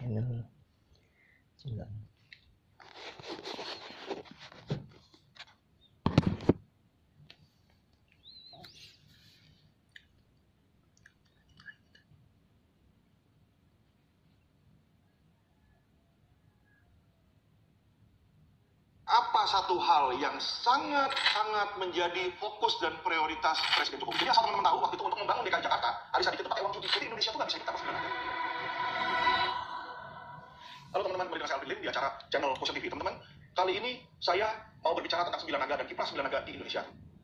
channel 9. Apa satu hal yang sangat menjadi fokus dan prioritas Presiden Jokowi? Jadi asal teman-teman tahu, waktu itu untuk membangun DKI Jakarta, Ali Sadikin itu pakai uang judi. Jadi Indonesia itu nggak bisa kita sebenarnya. Halo teman-teman, kembali dengan saya Alvin Lim di acara channel Kosan TV. Teman-teman, kali ini saya mau berbicara tentang 9 naga dan kiprah 9 naga di Indonesia.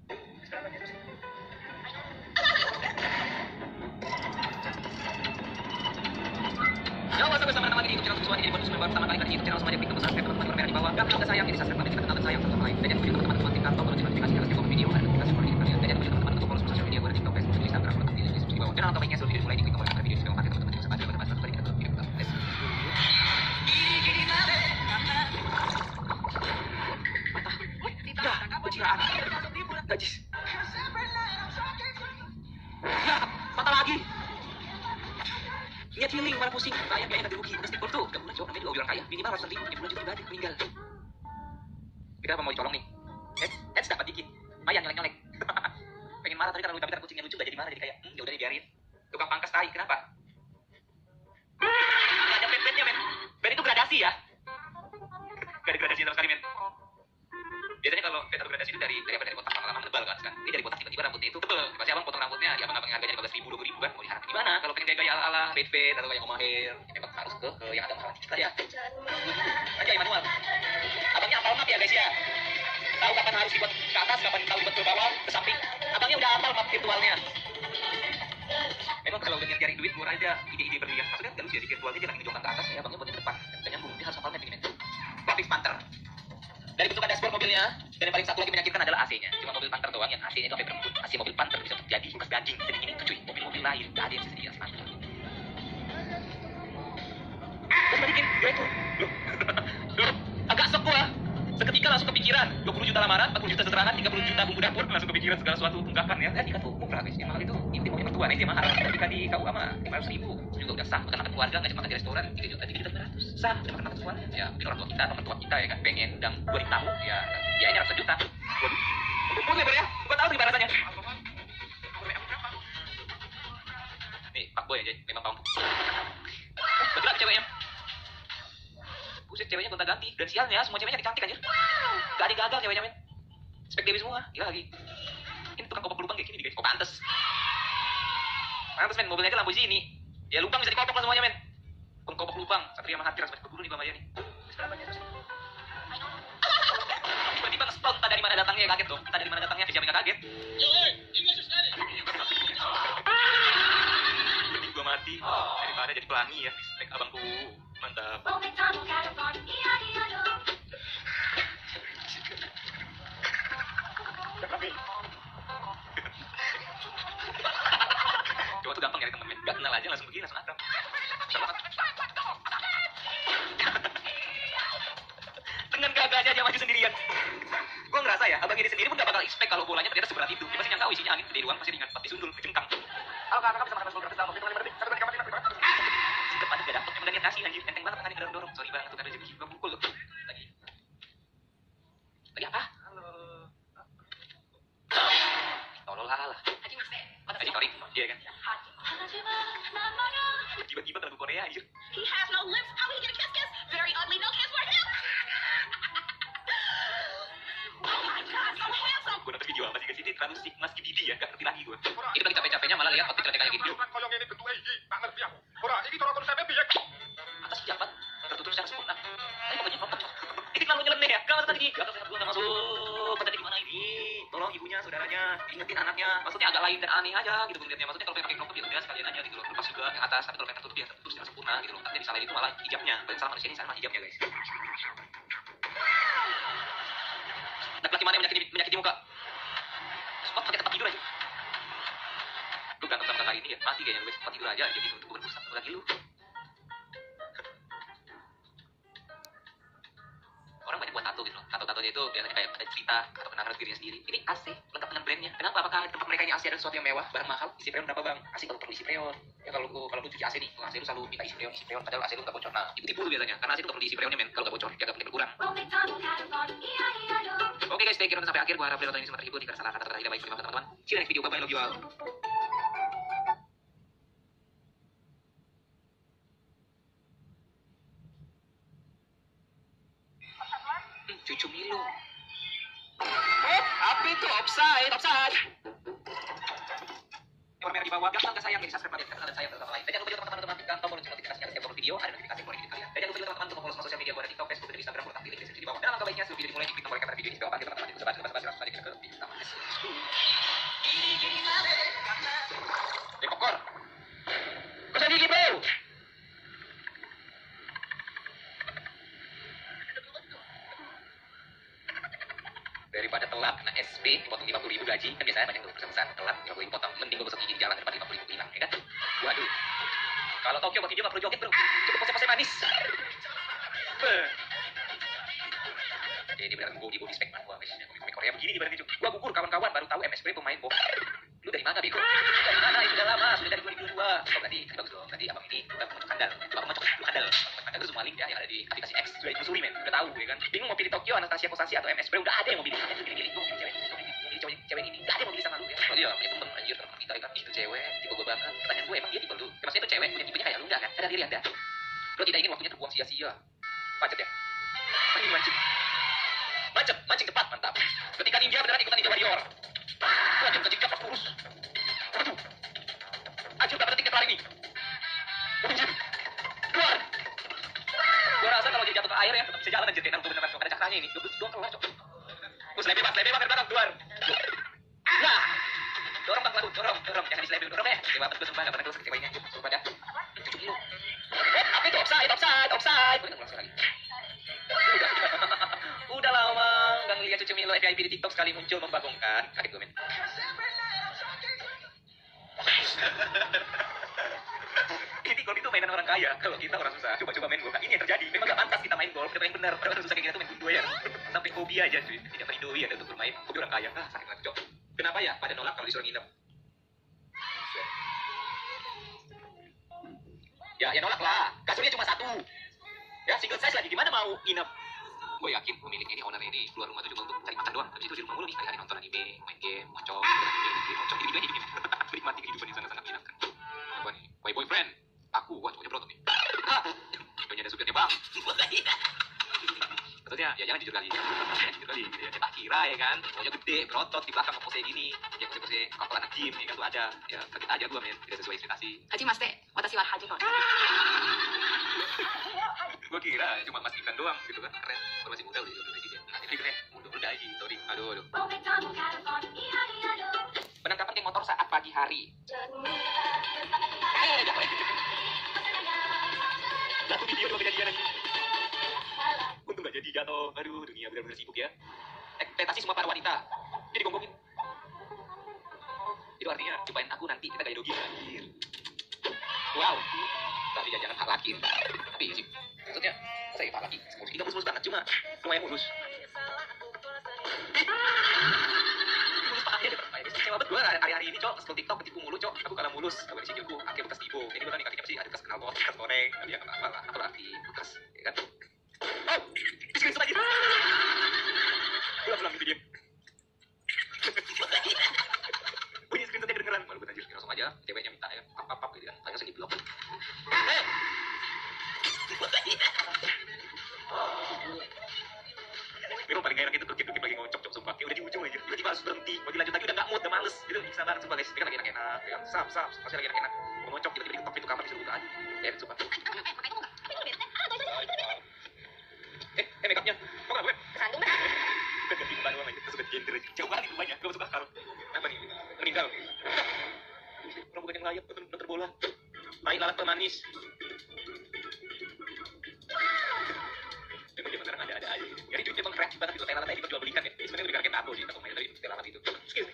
Yo, what's up bersama teman-teman di YouTube channel Susuan. Jadi buat muslim baru pertama kali di YouTube channel semuanya klik tombol subscribe, teman-teman bermerah di bawah. Gak perlu sayang, jadi subscribe, tapi juga sayang satu lain. Dan jangan lupa teman-teman aktifkan tombol notifikasi agar setiap video ada notifikasi keluar dari kalian. Dan jangan lupa teman-teman untuk follow sosial media gue di TikTok, Facebook, Instagram, letak di deskripsi di bawah. Dan alangkah baiknya sebelum video mulai diklik tombol like video supaya teman-teman bisa baca pada pasal kita video kita. Let's patah lagi. Niat healing, malah pusing. Kaya ganti rugi. Udah stick tuh. Gak pernah jawab, namanya juga orang kaya. Minimal 100 ribu, 10 juta ibadah, meninggal. Kita apa mau dicolong nih? Dapat dikit. Lumayan, nyolek-nyolek. Pengen marah, tapi karena udah kucingnya lucu, gak jadi marah, jadi kayak, ya udah dibiarin. Tukang pangkas tai, kenapa? Gak ada band-bandnya, men. Band itu gradasi ya. Gak ada gradasi sama sekali, men. Biasanya kalau band gradasi itu dari botak lama-lama tebal kan. Ini dari botak tiba-tiba rambutnya itu tebel. Pasti abang potong rambutnya, ya abang harganya 15 ribu, 20 ribu kan. Mau diharap gimana? Kalau pengen gaya ala Bedfed atau kayak Omaher, memang harus ke yang ada mahal dikit ya. Aja manual. Abangnya hafal map ya guys ya. Tahu kapan harus dibuat ke atas, kapan tahu dibuat ke bawah, ke samping. Abangnya udah hafal map virtualnya. Memang kalau pengen cari duit murah aja, ide-ide berlian. Maksudnya kan lucu ya, di virtualnya dia lagi ngejongkan ke atas, ya abangnya buat di depan. Dan nyambung, dia harus hafal map ini. Grafik Panther. Dari bentukan dashboard mobilnya, dan yang paling satu lagi menyakitkan adalah AC-nya. Cuma mobil Panther doang yang AC-nya itu sampai berembun. AC mobil Panther bisa untuk jadi bekas daging. Jadi ini cuy, mobil-mobil lain gak ada yang bisa jadi Panther. Dan balikin, ya itu. Loh, agak sok gua. Seketika langsung kepikiran. 20 juta lamaran, 40 juta seterangan, 30 juta bumbu dapur. Langsung kepikiran segala sesuatu tunggakan ya. Nikah tuh murah guys. Yang mahal itu inti mobil mertua. Nah itu yang mahal. Ketika di KUA mah 500 ribu. Juga udah sah. Makan keluarga, nggak cuma makan di restoran. 3 juta 500. Sah, udah makan semuanya. Ya mungkin orang tua kita atau mertua kita ya kan. Pengen undang 2 tamu. Ya biayanya ratusan juta. Waduh. Kumpul ya bro ya. Gua tahu gimana rasanya. Nih Pak Boy aja. Memang kamu. Betul apa ceweknya? Buset, ceweknya gonta ganti. Dan sialnya semua ceweknya cantik aja. Gak ada yang gagal ceweknya men. Spek Dewi semua. Gila lagi. Ini tukang kopok lubang kayak gini guys. Oh pantes. Pantes men, mobilnya aja Lamborghini. Ya lubang bisa dikopok lah semuanya men. Pengkopok lubang. Satria Mahathir harus berburu nih Bang Maya nih. Tiba-tiba nge-spot entah dari mana datangnya, kaget dong. Entah dari mana datangnya, siapa yang gak kaget. Mending gua mati daripada jadi pelangi ya. Spek abangku. Mantap. Coba tuh gampang nyari temen men. Gak kenal aja langsung begini, langsung akrab. Dengan gagahnya dia maju sendirian. Gue ngerasa ya, abang ini sendiri pun gak bakal expect kalau bolanya ternyata seberat itu. Dia pasti nyangka isinya angin gede doang, pasti ringan, pasti sundul, cengkang. Halo kakak bisa makan sebelah sama itu lebih satu kali singkat padat gak dapet, emang niat kasih anjir, enteng banget tangannya dorong. Sorry banget tuh, kan rezeki gue pukul loh. Lagi apa? Halo. Tolol lah. Haji Torik, iya kan? Tiba-tiba lagu Korea anjir. He has no lips. How are you gonna kiss? Very ugly. No kiss for him. Oh my God, so handsome. Gue nonton video apa sih guys, ini terlalu Mas Gibidi ya, gak ngerti lagi gue. Itu lagi capek-capeknya malah lihat outfit kayak gitu. Atas pejabat, tertutup secara sempurna. Tapi pokoknya kompak. Ini terlalu nyeleneh ya, gak masuk tadi. Gak masuk, gue gak masuk. Tadi gimana ini? Tolong ibunya, saudaranya, ingetin anaknya. Maksudnya agak lain dan aneh aja gitu ngeliatnya. Maksudnya kalau pengen pakai crop top ya udah sekalian aja gitu loh. Lepas juga yang atas, tapi kalau pengen tertutup ya tertutup secara sempurna gitu loh. Tapi disalahin itu malah hijabnya. Paling salah manusia ini sama hijabnya guys. Laki-laki mana yang menyakiti muka? Spot pakai tempat tidur aja. Lu berantem sama kakak ini ya, mati kayaknya guys. Tempat tidur aja jadi untuk berpusat lagi lu. Orang banyak buat tato gitu loh. Tato-tatonya itu biasanya kayak ada cerita atau kenangan dirinya sendiri. Ini AC, lengkap dengan brandnya. Kenapa? Apakah tempat mereka ini AC ada sesuatu yang mewah, barang mahal? Isi freon berapa bang? AC kalau perlu isi freon. Ya kalau lu cuci AC nih, AC lu selalu minta isi freon, padahal AC lu nggak bocor. Nah, itu tipu biasanya, karena AC lu nggak perlu diisi freonnya men, kalau nggak bocor, dia nggak boleh berkurang. Oke guys, stay tune sampai akhir. Gua harap kalian ini semua terhibur. Jika salah kata tidak baik, terima kasih teman-teman. See you next video. Bye bye, love you all. 7 Milo. Apa itu? Offside. Yang merah di bawah, gampang nggak sayang, jadi subscribe dan sayang tetap lain. Dan jangan lupa juga teman-teman tekan tombol notifikasinya setiap upload video, ada notifikasi keluar di kalian. Dan jangan lupa juga teman-teman untuk follow sosial media gue ada TikTok, Facebook, dan Instagram, gue tampil di bawah. Dan alangkah baiknya sebelum video dimulai, klik tombol kamera video ini di bawah. Teman-teman juga baca langsung aja ke video utama. Popcorn. Kau gigi bro. Daripada telat kena SP dipotong 50.000 gaji, kan biasanya banyak tuh pesan telat 50.000 potong, mending gue gosok gigi di jalan daripada 50.000 hilang, ya kan? Waduh, kalau Tokyo buat video nggak perlu joget bro, cukup pose-pose manis. Jadi beneran body spek man gua, komik Korea begini nih berarti. Gua gugur kawan-kawan baru tahu MS Spray pemain box. Lu dari mana bego? Dari mana? Itu udah lama, sudah dari 2022. Oh berarti bagus dong, berarti abang ini bukan pengocok handal, abang pengocok handal. Handal itu semua link ya yang ada di aplikasi X, sudah ditelusuri men, udah tahu ya kan. Bingung mau pilih Tokyo, Anastasia Kosashi atau MS Spray, udah ada yang mau pilih. Kalian pilih-pilih, gua pilih cewek ini, nggak ada yang mau pilih sama lu ya. Oh iya, punya temen anjir temen kita kan, itu cewek, tipe gua banget. Pertanyaan gue emang dia tipe lu? Ya, maksudnya itu cewek punya tipenya kayak lu enggak kan? Sadar diri Anda. Lo tidak ingin waktunya terbuang sia-sia. Macet ya? Ini mancing tepat, mantap. Ketika ninja beneran ikutan Ninja Warrior. Lanjut ke jingkap pas lurus. Waduh. Anjir berapa detik lari ini? Anjir. Keluar. Gua rasa kalau dia jatuh ke air ya, tetap bisa jalan aja tenan tuh beneran cok. Ada cakranya ini. Gua keluar cok. Seleb bebas dari belakang keluar. Nah. Dorong bang lalu, dorong. Jangan diseleb dulu, dorong ya. Dewa betul sumpah, enggak pernah keluar ceweknya. Sumpah dah. Cucuk dulu. Apa itu offside. Gua langsung lagi. Udah lama nggak ngeliat cucu Milo VIP di TikTok, sekali muncul membagongkan. Kaget gue men. Ini golf itu mainan orang kaya, kalau kita orang susah. Coba main golf. Nah, ini yang terjadi. Memang gak pantas kita main golf, kita main benar. Padahal susah kayak kita tuh main gundu ya. Sampai hobi aja cuy. Tidak meridoi ada untuk bermain. Hobi orang kaya. Sakit banget cok. Kenapa ya pada nolak kalau disuruh nginep? Ya nolak lah. Kasurnya cuma satu. Ya single size lagi, gimana mau nginep? Gue yakin pemilik ini, owner ini keluar rumah tuh cuma untuk cari makan doang. Habis itu di rumah mulu nih, hari-hari nonton anime, main game, ngocok, jadi videonya gini. Menikmati kehidupan di sana sangat menyenangkan. Apa nih? Boyfriend. Aku, wah cowoknya berotot nih. Videonya ada supirnya bang. Maksudnya, ya jangan jujur kali. Ya, tak kira ya kan. Cowoknya gede, berotot, di belakang pose gini. Ya pose kalau anak gym ya kan tuh ada. Ya kaget aja gue men, tidak sesuai ekspektasi. Haji Mas Teh, watashi wa haji kok. Gue kira cuma Mas Gibran doang gitu kan, keren. Gue masih muda udah jadi presiden. Nah ini keren, udah aja sorry. Aduh. Penangkapan geng motor saat pagi hari. Jatuh video dua kejadian aja. Untung gak jadi jatuh. Aduh, dunia benar-benar sibuk ya. Ekspektasi semua para wanita. Jadi gonggongin. Itu artinya cobain aku nanti kita gaya dogi anjir. Wow. Tapi jangan hak laki. Tapi sih. Maksudnya saya hak laki. Kita mulus banget cuma lumayan mulus. Mulus pakainya deh. Kecewa banget gue hari-hari ini cok. Scroll TikTok ketipu mulu cok. Aku kalah mulus. Aku di sikilku. Akhirnya bekas tipu. Ini beneran nih kakinya pasti ada bekas kenal pot, bekas goreng. Tapi ya kenapa lah. Atau arti bekas. Ya kan? Oh! Screenshot lagi. Pulang gitu dia. Bunyi screenshotnya kedengeran. Malu gue anjir. Langsung aja. Ceweknya minta ya. Pap gitu kan. Langsung di blok. Memang paling gak enak itu kekit lagi ngocok sumpah. Kayak udah di ujung aja. Tiba-tiba harus berhenti. Mau dilanjut lagi udah gak mood, udah males. Gitu bisa banget sumpah guys. Dia kan lagi enak-enak. Ya, sap. Masih lagi enak-enak. Mau ngocok tiba-tiba diketok pintu kamar disuruh bukaan. Sumpah. Make upnya. Kok kenapa gue? Kesandung dah. Bukan ganti muka doang aja. Terus ganti gender aja. Jauh banget itu banyak. Gue masuk akal. Apa nih? Meninggal. Orang bukan yang layak. Nonton bola. Main lalat pemanis. Memang zaman sekarang ada aja. Ya itu memang kreatif banget itu. Kayak lalat tadi dijual belikan ya. Ini sebenarnya udah kayak tato sih. Tato main tadi. Kayak lalat itu. Skill.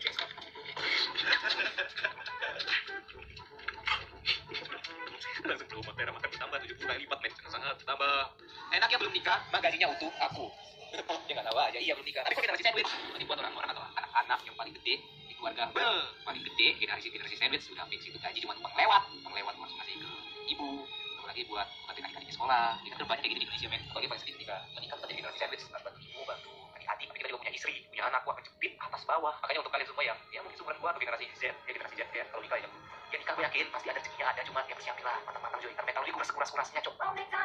Langsung rumah merah makan ditambah 70 kali lipat men. Sangat ditambah. Enaknya belum nikah, mah gajinya utuh aku. Ya nggak tahu aja, iya belum nikah. Tapi kok generasi sandwich? Ini buat orang-orang atau anak-anak yang paling gede di keluarga. Paling gede generasi sandwich sudah fix itu gaji cuma numpang lewat. lewat langsung ngasih ke ibu, apalagi buat adik-adik sekolah. Ini kan banyak kayak gitu di Indonesia, men. Apalagi paling sedih ketika menikah kita jadi generasi sandwich, bantu ibu, bantu adik-adik, kita juga punya istri, punya anak, wah kejepit atas bawah. Makanya untuk kalian semua yang ya mungkin seumuran gua atau generasi Z, ya kalau nikah ya nikah gue yakin pasti ada rezekinya ada, cuma ya persiapin lah matang-matang Joy, karena mental lu kuras-kurasnya cok.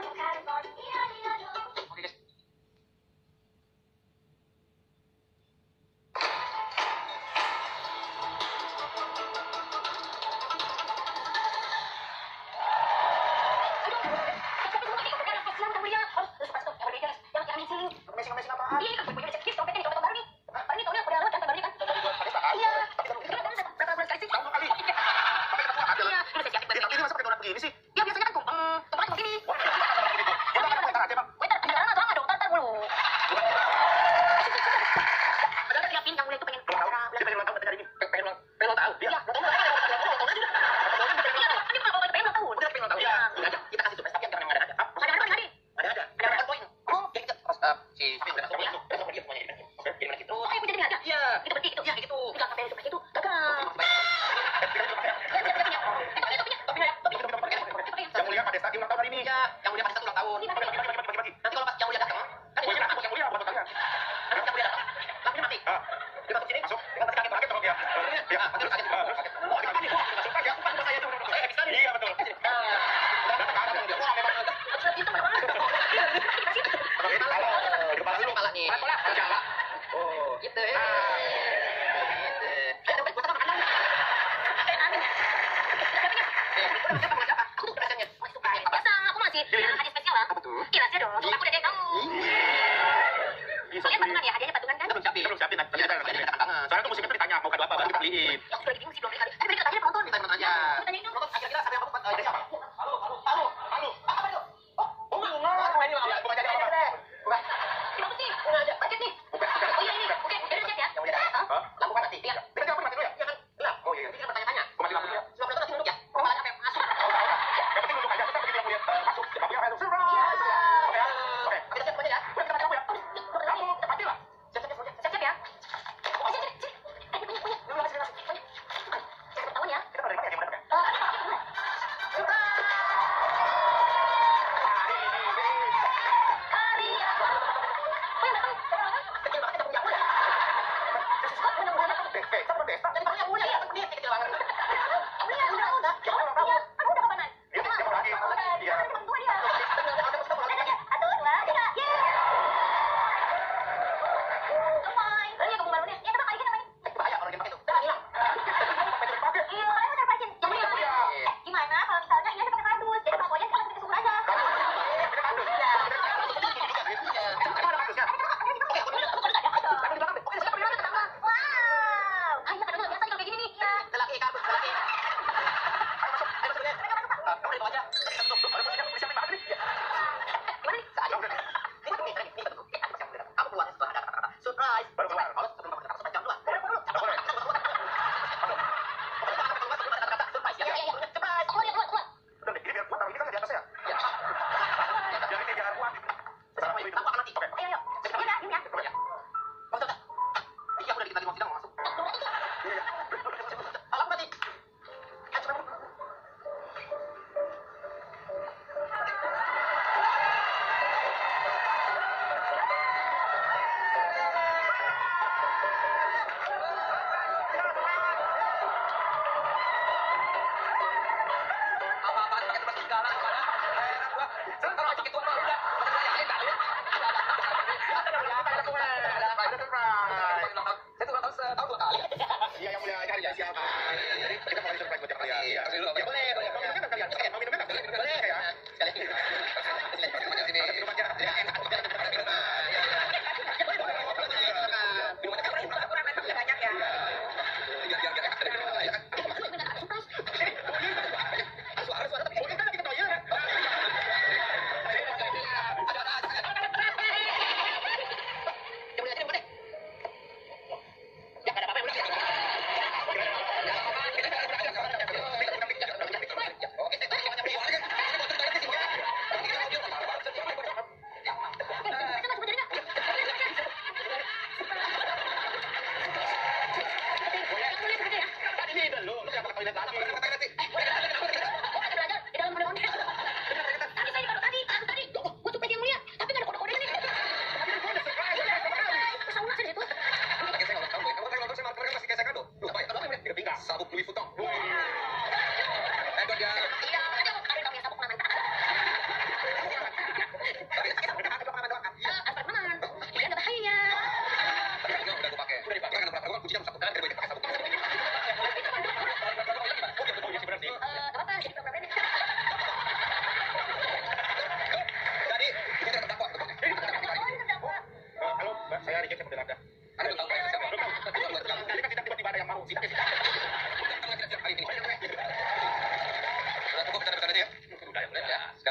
Oke guys.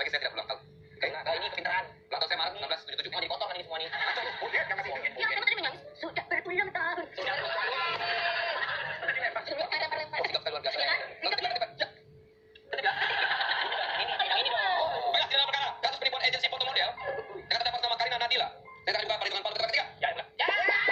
sekali lagi saya tidak berulang tahun. Oke, nah ini kepintaran. Ulang tahun saya Maret 1977. Mau jadi kotor kan ini semua nih. Bukan, jangan kasih. Ya, kamu tadi menangis. Sudah berulang tahun. Sudah berulang tahun. Sudah dilempar. Sudah lempar-lempar. Oh, sikap luar biasa. Iya, Lalu tiba-tiba. Ini dong. Baiklah, tidak perkara. Kasus penipuan agensi foto model yang terdapat nama Karina Nadila. Saya akan juga perhitungan palu ketiga. Ya, benar. Ya.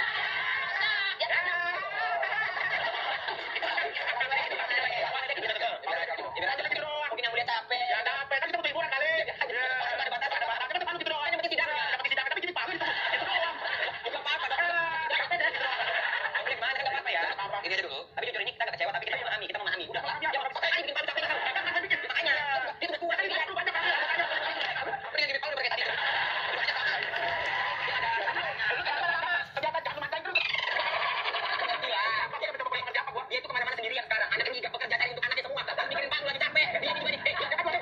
Ini aja dulu. Tapi jujur ini kita nggak kecewa, tapi kita memahami. Kita memahami. Udah lah. Ya orang pakai bikin palu capek. Makanya dia udah kurang ini kan banyak kali. Beri yang palu pakai tadi. Kegiatan jangan mantai terus. Dia itu kemana-mana sendirian sekarang. Anak ini gak bekerja cari untuk anaknya semua. Tapi bikin palu lagi capek. Dia juga nih.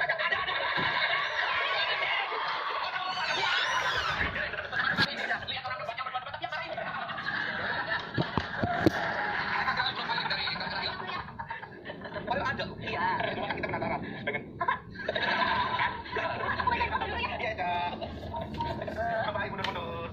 Kita penasaran dengan Aku baca foto dulu ya. iya Cak. Bye mundur-mundur.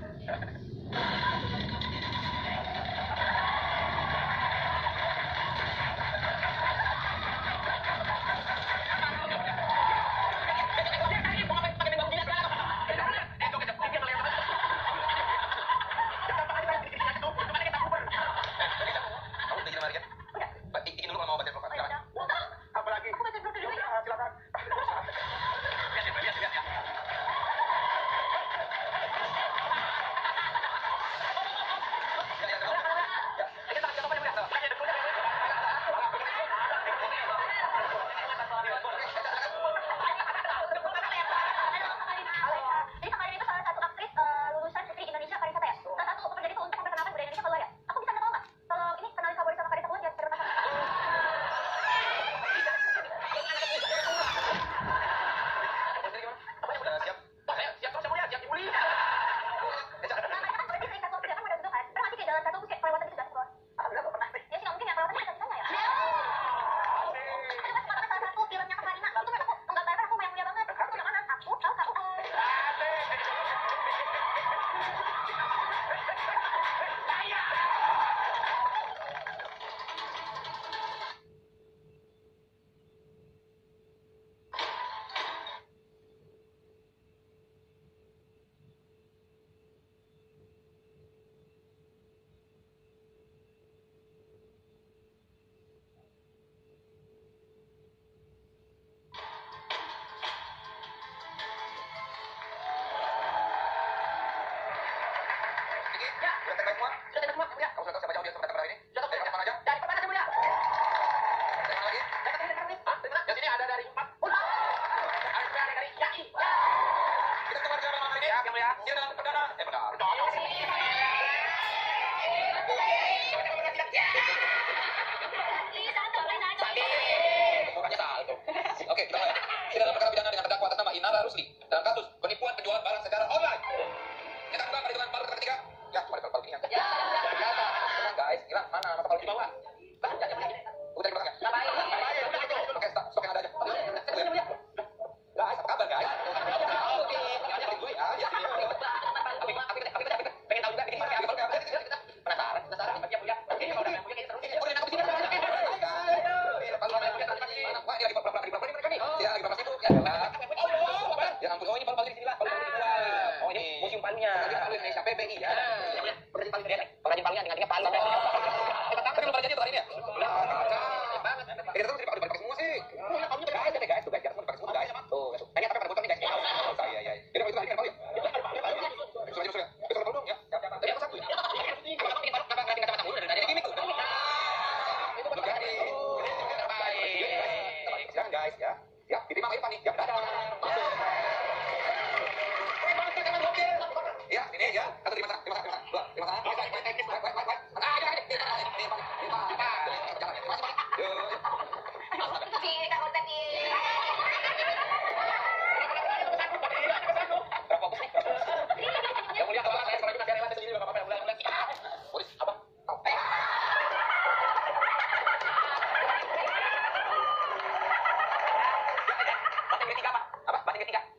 Jadi kemarin itu salah satu aktris lulusan Putri Indonesia Karisa ya. Salah satu pekerjaan itu untuk memperkenalkan budaya Indonesia keluar ya. Aku bisa minta tolong nggak? Kalau ini kenalin favorit sama Karisa keluar ya. Terima kasih. Namanya kan berarti Karisa Sofia kan udah gitu kan. Pernah nggak sih kayak jalan satu terus kayak kelewatan gitu nggak? Ya sih nggak mungkin ya kelewatan bisa bisanya ya. Itu kan kemarin salah satu filmnya Kak Karina. Itu kan aku menggambarkan aku yang mulia banget. Aku udah mana? Aku. Oke, kita mulai. Ini dalam perkara pidana dengan terdakwa atas nama Inara Rusli dalam kasus penipuan penjualan barang secara online. Kita buka perhitungan palu ketiga. Ya, cuma ada palu ini. Tenang guys, hilang mana mata palu di bawah? Udah di belakang ya? Oke, stok yang ada aja. Guys, apa kabar guys? Oke, gue ya. Pengen tahu juga bikin penasaran. Ini kalau udah punya kita terus. Udah nangkep sini. Wah, ini lagi pura-pura mereka nih. Ya, lagi berapa sibuk ya? Ya ampun, oh ini palu-palu di sini lah. Oh ini museum palunya. Palu Indonesia PBI ya. Pengrajin palu ya. Pengrajin palunya dengan palu. Kita tahu belum pernah jadi tuh hari ini ya? Banget. Kita tuh pakai semua sih. Palunya pakai aja deh guys. Tuh guys, kita pakai semua guys. Tuh, tuh. Nah, ini tapi pada botol nih guys. Iya, iya. Ini itu hari ini palu ya. Sudah sudah. Besok palu dong ya. Tadi apa satu ya? Kalau bikin palu kenapa enggak tinggal sama dulu dari tadi gimmick tuh. Itu betul jadi. Silakan guys ya. Ya, diterima Pak Irfan nih. Ya, dadah. Ya, ini ya. Atau terima kasih. Terima kasih. Yang mulia kalau saya sekarang masih rela sendiri enggak apa-apa. Bulan-bulan. Polis apa? Batin ketiga apa? Batin ketiga.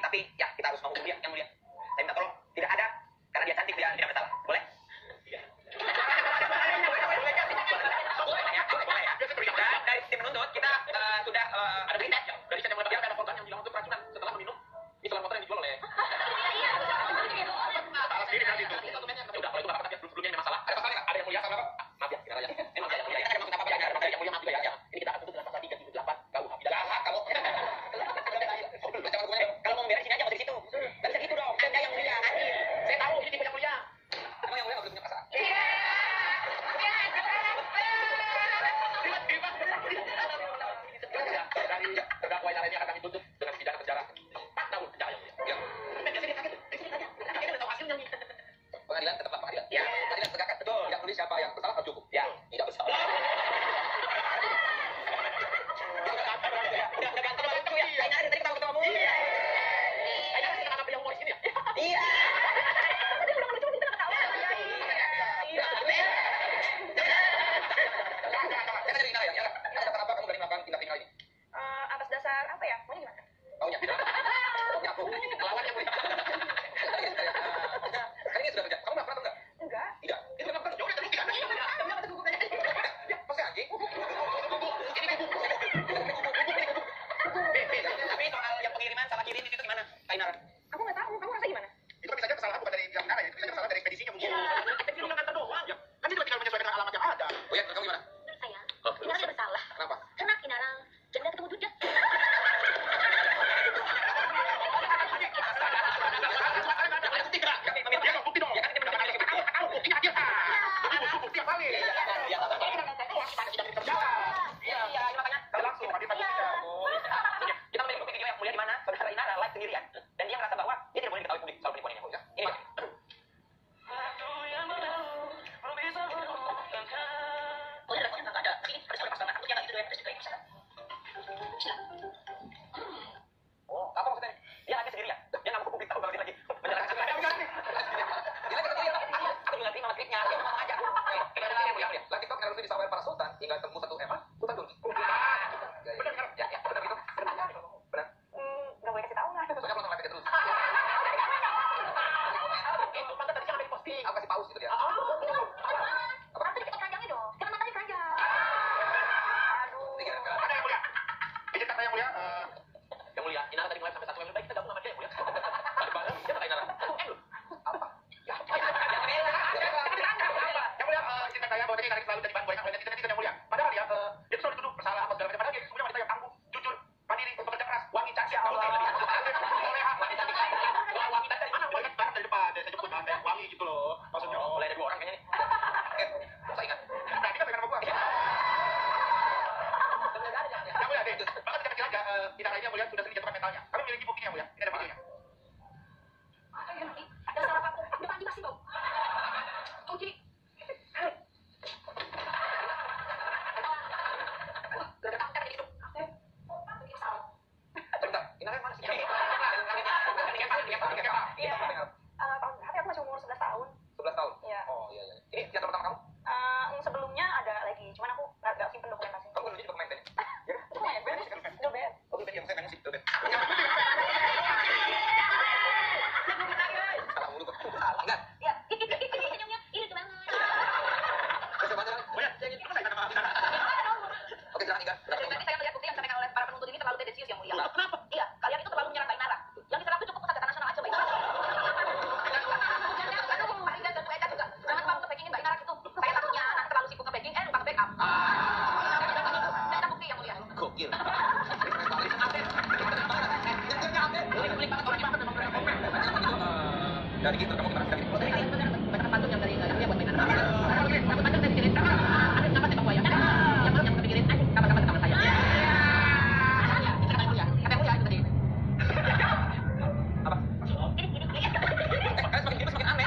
tapi ya kita harus mau dia yang mulia. Saya minta tolong, tidak ada karena dia cantik, dia tidak masalah. Boleh? Iya. Boleh ya. Dan dari tim menuntut kita sudah ada berita dari saya yang mengetahui ada korban yang hilang untuk keracunan setelah meminum isolan motor yang dijual oleh salah sendiri berarti itu. Udah, kalau itu nggak apa-apa, tapi sebelumnya memang salah. Ada masalah nggak? Ada yang mulia sama apa? Maaf ya, kita aja. Memang saya yang mulia. Kita ada maksud apa-apa ya? Memang saya yang mulia maaf juga ya. Ini kita akan tutup dengan pasal 378 KUH pidana. Kamu. Kalau mau beres sini aja, mau dari situ. Nggak bisa gitu dong. Saya yang mulia, adil. Saya tahu ini tipe yang mulia. Emang yang mulia nggak boleh punya perasaan? Dari terdakwa yang lainnya akan kami tuntut dengan pidana penjara 4 tahun penjara yang mulia. Pengadilan tetap pengadilan. Ya, pengadilan tegakkan. Betul. Tidak peduli siapa yang bersalah harus cukup. Ya, tidak bersalah. Udah ganteng ya. Saya nyari tadi ketemu kamu. Iya. Saya nyari kenapa yang humoris ini ya? Iya. Tadi udah lucu kita ketawa. Iya. Saya dari Ina ya. Ada kenapa kamu berani melakukan tindak kriminal ini? Atas dasar apa ya? Maunya gimana? Maunya tidak. Maunya aku. Melawan yang mulia. Kali ini sudah kerja. Kamu pernah atau enggak? Enggak. Tidak. Itu kenapa kan? Jauh dari tidak. Ya, pasti anjing. Tapi soal yang pengiriman salah kirim itu gimana? Kainar. Aku nggak tahu. Kamu rasa gimana? Itu kan bisa aja kesalahan bukan dari pihak negara ya, itu bisa aja kesalahan dari ekspedisinya mungkin. Itu kan ngantar doang. Ya. Kan dia tinggal menyesuaikan alamat yang ada. Oh ya, kamu gimana? Menurut saya, Kinara tidak bersalah. Kenapa? Karena Kinara jangan ketemu Duda. Kami meminta bukti dong. Ya kan kita meminta bukti. Tahu buktinya hadir. Bukti yang valid. Iya, makanya Kalau langsung hadir buktinya. kita memiliki bukti video yang mulia di mana saudara Inara live sendirian dan dia merasa bahwa dia tidak boleh diketahui publik soal penipuan ini. Ini Pak. Oh ya, teleponnya nggak ada. Ini persoalan pasangan aku yang nggak gitu ya, terus juga oh, apa maksudnya? Dia lagi sendirian. Dia nggak mau ke publik tahu kalau dia lagi menjalankan dia lagi sendirian. Aku nggak terima skripnya. Dia ngomong aja. Lagi TikTok yang di sawer para sultan hingga temu satu Sultan Turki. Benar kan? Ya, benar gitu. Benar. Nggak boleh kasih tahu lah. Soalnya kalau nggak terus. Mantap tadi siapa yang posting? Aku kasih paus itu dia. Tapi dikit keranjangnya dong. Jangan matanya keranjang. Aduh. Ada yang mulia. Izin kata yang mulia. Yang mulia, Inara tadi mulai sampai 1 M baik kita gabung sama dia yang mulia. Ada banget. Dia kata Inara. Apa? Ya. Yang mulia, izin kata yang bahwa tadi tarik selalu jadi bahan banyak oleh netizen yang mulia. Padahal dia selalu dituduh bersalah apa segala macam. Padahal dia sebenarnya wanita yang tangguh, jujur, mandiri, bekerja keras, wangi cantik. Wangi dari mana? Wangi dari depan. Saya jemput ada wangi gitu loh. Maksudnya. Mulai ada 2 orang kayaknya nih. Masa ingat? Nah, kita pegang sama gua. Yang mulia, deh. Bahkan kita kecil aja, tidak lainnya mulia sudah sering jatuhkan mentalnya. Kami memiliki buktinya mulia. Ini ada videonya. Ada salah aku. Depan dikasih dong. Oh, jadi Bentar, Inara mana sih? tahun berapa ya? Aku masih umur 11 tahun. 11 tahun? Iya. Oh iya. Ini teater pertama kamu? Sebelumnya ada lagi, cuman aku nggak simpen dokumentasi. Kamu dulu juga pemain tenis? Itu main band, itu band. Oh, itu yang saya pengen sih, itu. Salah mulu, salah enggak? Ya, ini senyumnya, ini tuh banget. Terus yang mana? Mulia, saya ingin selesai sama Inara. Oke, silakan Inga. Nanti saya melihat bukti yang disampaikan oleh para penuntut ini terlalu tendensius yang mulia. Kenapa? Iya, kalian itu terlalu menyerang Mbak Inara. Yang diserang itu cukup pusat data nasional aja, Mbak Inara. Paling dan Bu Eka juga. Jangan terlalu nge-backingin Mbak Inara gitu. Saya takutnya nanti terlalu sibuk nge-backing, lupa nge-backup. Dan kita bukti yang mulia. Gokil. Dari gitu kamu kemarin dari Bener pantun yang dari dia buat Mbak Inara. Rambut panjang dari pikirin. Ada kenapa tembak buaya? Yang belum yang kepikirin. Kapan-kapan teman saya. Kata yang mulia itu tadi. apa? Ini. Kalian semakin gitu semakin aneh.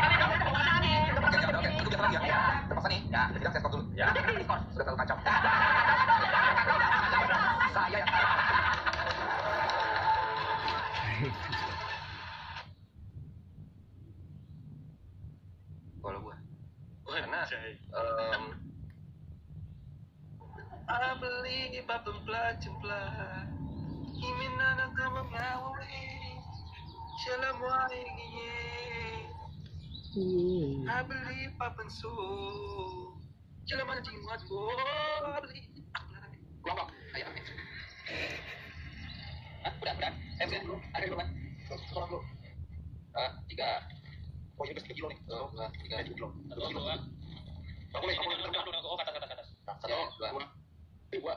Oke, itu biasa lagi ya. Terpaksa nih. Ya, kita saya stop dulu. Ya. Sudah terlalu kacau. Saya yang kalau gua karena I believe I believe jemplah iminana kamu ngawi Shalom waingiye. Abli papensu. Shalom anjing muat go. Abli. Kelompok. Ayo. Udah. Ada dulu kan? Sekarang dulu. 3. Oh, ini udah 3 kilo nih. 3 kilo. 2 kilo. Kamu kata. 1, 2, 3.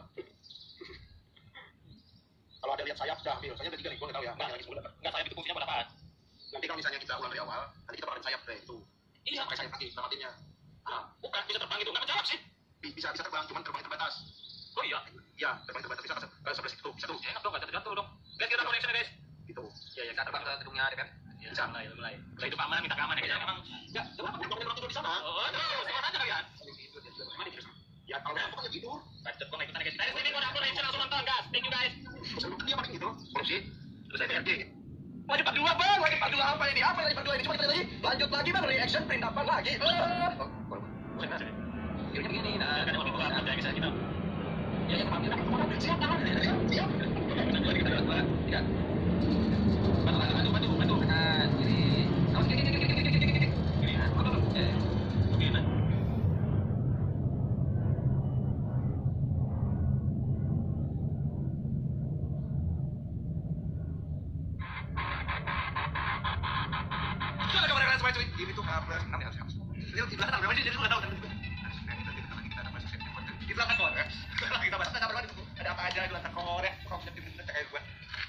Kalau ada lihat sayap sudah ambil. Saya ada 3 nih, gue nggak tahu ya. Nggak sayap itu fungsinya buat apaan? Nanti kalau misalnya kita ulang dari awal, nanti kita pakai sayap deh itu. Iya. Pakai sayap kaki, namatinnya. Bukan bisa terbang itu, nggak sayap sih. Bisa terbang, cuman terbang terbatas. Oh iya. Iya, terbang terbatas bisa ke sebelah situ. Bisa tuh. Ya enak dong, nggak jatuh dong. Lihat kita connection guys. Gitu. Iya, kita terbang ke gedungnya DPR. Bisa. Mulai. Saya itu keamanan, minta keamanan ya. Memang. Ya, coba kalau tidur di sana. Oh, semua aja kalian. Ya kalau aku kan tidur. Bacot kok ikutan guys. Dari sini gua upload langsung nonton gas. Thank you guys. Sebelum dia paling gitu. Korupsi. Terus saya DRD. Wajib part 2 bang. Wajib part 2 apa ini? Apa lagi part 2 ini? Coba kita lagi. Lanjut lagi bang. Reaction perintapan lagi. Ini begini. Nah, kan lebih buka ada yang bisa kita. Ya, siap. Siap. Kita bantu. Kanan, kiri. Awas kiri. Kiri. Begini. Ini tuh kabar. Nanti harus. Lihat di belakang berapa sih? Jadi gue tahu kan. Di belakang kor ya. Kita bahas kabar lagi. Ada apa aja di belakang kor ya? Kok bisa diminta kayak gue.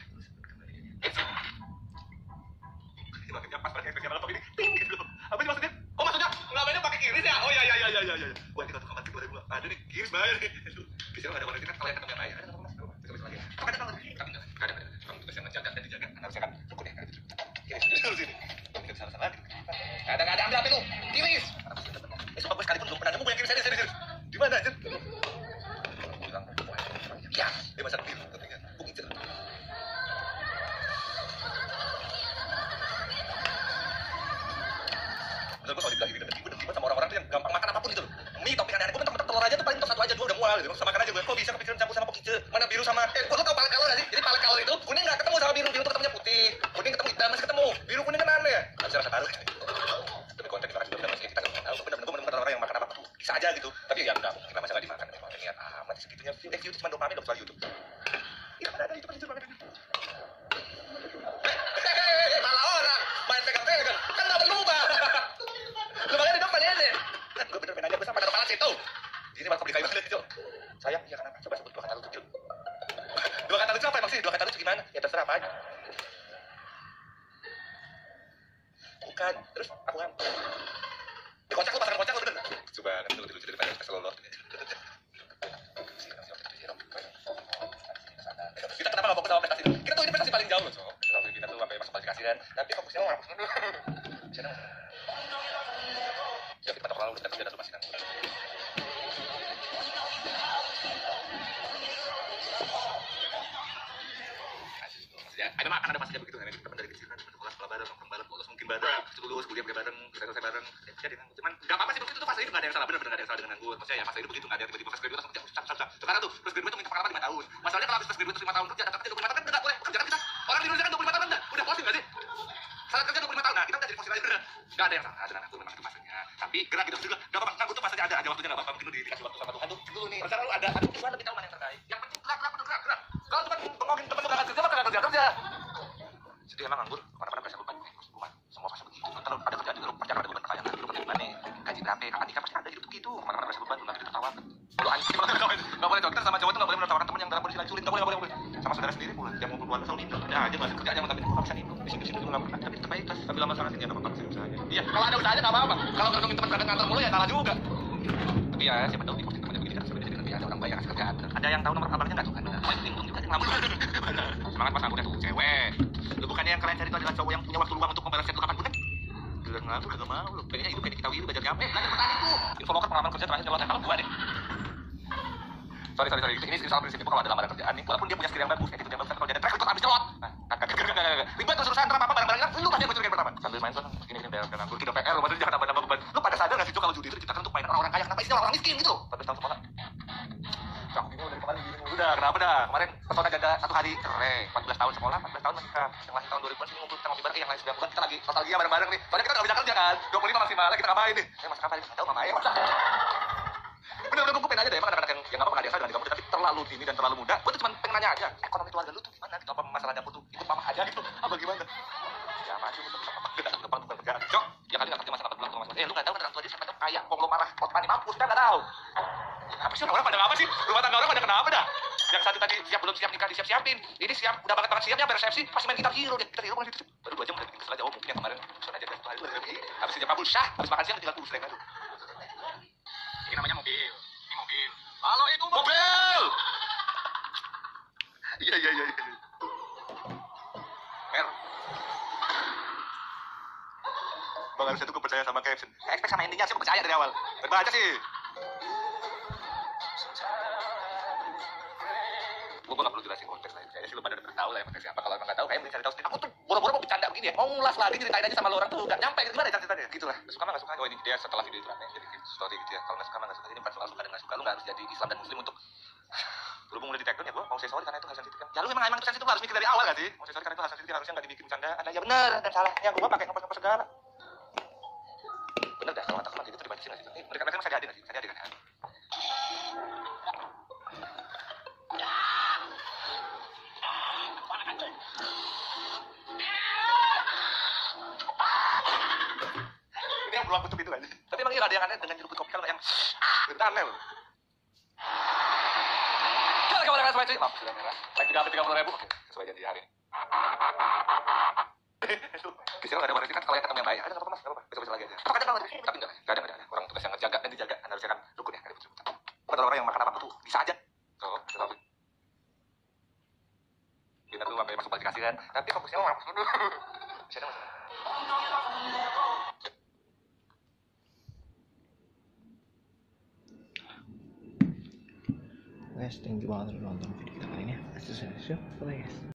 Ini makin pas pakai kerja malam ini. Ting gitu. Apa sih maksudnya? Oh maksudnya ngapainnya pakai kiris ya? Oh iya. Wah kita tuh kamar kedua ribu. Ada nih kiris banget. Di sini ada warna kan kalau yang ketemu yang lain. Ada mas. Bisa lagi. Apa ada kalau ada. Kamu tugas yang menjaga dan dijaga. Harusnya kan cukup ya. Kiris sini. Salah. Ada ambil apa itu? Kiris. Besok aku sekalipun belum pernah nemu yang kiris serius. Di mana aja? Ya, dia masak biru ketika bung itu. Betul kalau dibilang ini gue demen sama orang-orang tuh yang gampang makan apapun gitu loh. Mie topping aneh-aneh gue bentuk telur aja tuh paling top 1 aja 2 udah mual gitu. Sama makan aja gue. Kok bisa kepikiran campur sama pokice? Mana biru sama gue tau pale kalor gak sih? Jadi pale kalor itu kuning enggak ketemu sama biru tuh ketemunya putih. Kuning ketemu hitam masih ketemu. Biru kuning kan aneh ya. Enggak rasa taruh. Tapi konten kita sudah masih kita tahu benar-benar orang yang makan apa tuh bisa aja gitu. Tapi ya enggak mungkin masalah dimakan memang niat amat segitunya view cuma dopamin loh soal YouTube. Ya ada itu pasti banget. Malah orang main pegang-pegang kan enggak berubah. Lu makanya dong panennya. Kan gue bener-bener aja gue sama ada kepala situ. Di sini bakal beli kayu banget itu. Sayang, iya kenapa? Coba sebut 2 kata lucu. 2 kata lucu apa emang sih? 2 kata lucu gimana? Ya terserah apa aja. Bukan, terus aku kan. Di kocak lu pasangan kocak lu bener. Coba kan lu lucu daripada kita selolor. Kita kenapa nggak fokus sama prestasi? Kita tuh ini prestasi paling jauh loh, so. Kita tuh sampai masuk kualifikasi kan. Tapi fokusnya mau fokus dulu. Bisa ya kita pantau lalu kita kerja dulu pastikan. Ada makan ada masanya begitu kan teman dari kecil kan sekolah bareng nongkrong bareng lulus mungkin bareng lulus kuliah bareng selesai bareng jadi cuman nggak apa-apa sih waktu itu fase itu nggak ada yang salah benar nggak ada yang salah dengan gue maksudnya ya fase itu begitu nggak ada yang tiba-tiba fase graduate langsung susah sekarang tuh terus graduate tuh minta pengalaman 5 tahun masalahnya kalau habis fase graduate 5 tahun kerja dapat kerja 25 tahun kan nggak boleh kerja kan bisa orang di Indonesia kan 25 tahun udah posting nggak sih salah kerja 25 tahun nah kita nggak jadi posting aja nggak ada yang salah dengan aku memang itu fasenya tapi gerak gitu juga nggak apa-apa kan gue tuh fasenya ada waktunya nggak apa-apa mungkin lu dikasih waktu sama Tuhan tuh dulu nih rencana lu ada Tuhan lebih tahu mana yang terbaik yang penting gerak kalau cuma ngomongin temen lu nggak kerja jadi emang nganggur mana-mana berasa beban bukan semua fase begitu kalau ada kerjaan juga lu kerja ada beban kekayaan lu kerja gimana gaji berapa kakak nikah pasti ada hidup begitu mana-mana berasa beban lu nanti ditertawakan lu anjing nggak boleh dokter sama cowok tuh nggak boleh menertawakan temen yang dalam kondisi lagi sulit nggak boleh sama saudara sendiri boleh yang mau keluarga selalu nimbrung ada aja masih kerjaan tapi nggak bisa nimbrung di sini juga nggak pernah tapi tetap baik tapi lama sangat ini nggak apa-apa sih usahanya iya kalau ada usahanya nggak apa-apa kalau ngomongin teman kadang ngantar mulu ya kalah juga tapi ya siapa tahu di posting temannya begini kan sebenarnya nanti ada orang baik yang kasih kerjaan ada yang tahu nomor kabarnya nggak tuh kan untung juga yang ngelamun semangat pas aku tuh cewek lu bukannya yang kalian cari itu adalah cowok yang punya waktu luang untuk membalas chat lu kapanpun kan gila ngelamun kagak mau lu pengennya hidup kayak di Kitawi lu belajar nyampe belajar petani tuh infoloker pengalaman kerja terakhir kalau kalau gua deh sorry ini salah prinsip itu kalau ada lamaran kerjaan nih walaupun dia punya skill yang bagus attitude yang bagus kalau jadi track record abis nyelot ribet terus urusan apa barang-barang lu pasti mencuri yang pertama sambil main tuh gini PR nganggur kita PR maksudnya jangan nambah beban lu pada sadar nggak sih kalau judi itu diciptakan untuk mainan orang-orang kaya kenapa isinya orang miskin gitu 14 tahun sekolah cak ini dari kemarin gini mulu Udah, kenapa dah? Kemarin pesona jaga 1 hari keren, 14 tahun sekolah, 14 tahun menikah. Yang lahir tahun 2000 sih ngumpul kita ngopi bareng, yang lain 9 bulan kita lagi nostalgia bareng-bareng nih. Soalnya kita nggak bisa kerja kan, 25 maksimal, kita ngapain nih? Masak apa? Nggak tahu, mama ya masak. Bener-bener gue pengen aja deh, emang anak-anak yang nggak apa-apa nggak ada yang salah dengan kamu, tapi terlalu dini dan terlalu muda. Gue tuh cuma pengen nanya aja, ekonomi keluarga lu tuh gimana gitu, apa masalah dapur tuh ikut mama aja gitu, apa gimana? Ya maju, depan bukan kerjaan. Cok, ya kali nggak ngerti masalah belakang mas. Lu nggak tahu kan orang tua dia sampai tuh kaya, konglomerat, potani mampus, kita nggak tahu. Apa sih orang pada apa sih? Rumah tangga orang pada kenapa dah? Yang satu tadi siap belum siap nikah disiap-siapin. Ini siap udah banget siapnya beresepsi pasti main gitar hero deh. Gitar hero kan itu. Baru 2 jam udah bikin kesel aja. Oh mungkin yang kemarin pesona jaga 1 hari lebih. Habis jam kabul syah, habis makan siang tinggal kurus lagi aduh. Ini namanya mobil. Ini mobil. Halo itu mobil. Iya. Mer. Bang harusnya tuh gue percaya sama caption. Expect sama endingnya sih gue percaya dari awal. Baca sih. Gue gak perlu jelasin konteks lain. Kayaknya sih lu pada udah tahu lah yang konteks siapa. Kalau emang gak tahu, kayaknya mending cari tahu sendiri. Aku tuh boro-boro mau bercanda begini ya. Mau ngulas lagi ceritain aja sama lo orang tuh gak nyampe. Gimana ceritanya? Gitu lah. Suka mah gak suka. Oh ini dia setelah video itu rame jadi story gitu ya. Kalau gak suka mah gak suka. Ini bukan soal suka dan gak suka. Lu gak harus jadi Islam dan Muslim untuk berhubung udah di take down ya gue mau say sorry karena itu hal sensitif kan. Ya lu emang itu sensitif harus mikir dari awal gak sih? Mau say sorry karena itu hal sensitif harusnya gak dibikin candaan. Ya bener dan salahnya gue pakai ngopos-ngopos segala. Bener dah kalau kata gitu dibatasin gak sih? Mereka masih ada gak sih? Masih ada kan? Ini yang beruang kutub itu kan. Tapi emang ada yang aneh dengan nyeruput kopi kalau yang aneh loh. Kalau kamu dengan sesuai maaf sudah merah. Naik 30.000 oke sesuai janji hari ini. Kisial nggak ada warna kan kalau yang ketemu yang baik ada nggak apa-apa mas nggak apa-apa besok lagi aja. Apa ada banget tapi nggak ada orang tugas yang ngejaga dan dijaga anda harusnya kan rukun ya nggak ribut-ribut. Bukan orang yang makan apa tuh bisa aja. Tuh betul. Kita tuh sampai masuk kualifikasi kan tapi fokusnya mau masuk dulu. Bisa ada masalah. Guys, thank you banget udah nonton video kita kali ini. Bye guys.